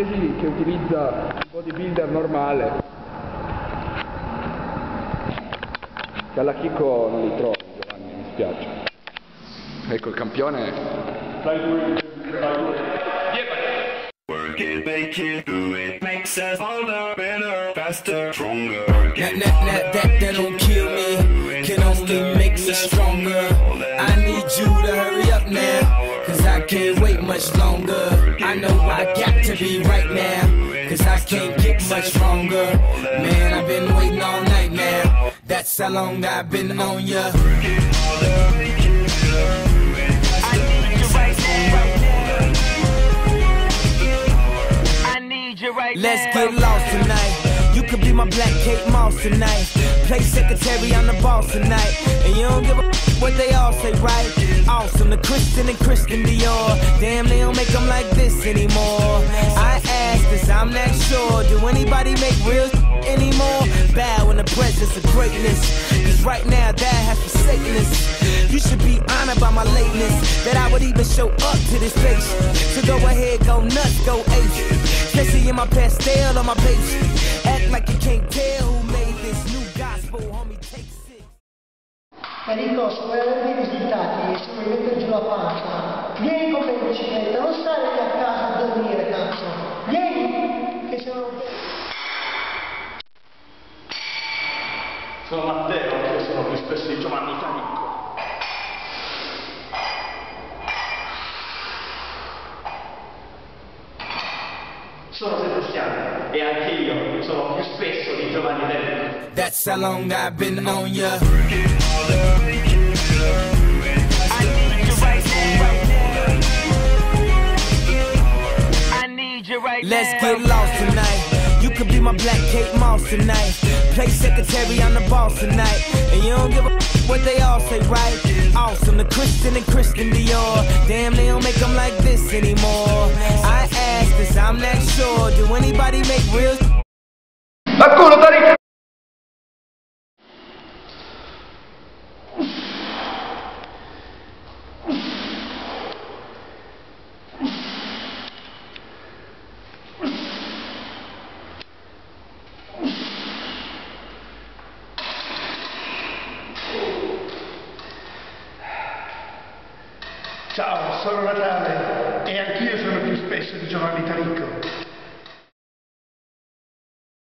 protesi che utilizza un bodybuilder normale, che alla Chicco non li trovi, Giovanni, mi spiace. Ecco il campione. Work it, make it, do it, makes us older, better, faster, stronger. That don't kill me, can only make us stronger. I need you to hurry up now, cause I can't wait much longer. I know I got to be right now, cause I can't get much stronger. Man, I've been waiting all night now, that's how long I've been on ya. Let's get lost tonight. You could be my black Kate Moss tonight. Play secretary, I'm the boss tonight. And you don't give a what they all say, right? Awesome, the Christian and Christian Dior. Damn, they don't make them like this anymore. I ask this, I'm not sure. Do anybody make real anymore? Bow in the presence of greatness, cause right now that has forsaken us. You should be honored by my lateness, that I would even show up to this place. So go ahead, go nuts, go ace. Especially in my pastel on my page. Act like you can't tell who made this new gospel, homie, take six. Enrico, se vuoi avere dei risultati, se vuoi mettere giù la pancia, vieni con me in bicicletta, non stare lì a casa a dormire, cazzo. Vieni, che se no... Sono Matteo, anche sono più spesso di Giovanni Tanicco. Sono Sebastiano e anche io sono più spesso di Giovanni Tanicco. That's how long I've been on ya. Let's get lost tonight. You could be my black Kate Moss tonight. Play secretary, I'm the boss tonight. And you don't give a what they all say, right? Awesome, the Christian and Christian Dior. Damn, they don't make them like this anymore. I ask this, I'm not sure. Do anybody make real? Ciao, sono Natale e anch'io sono più spesso di Giovanni Tanicco.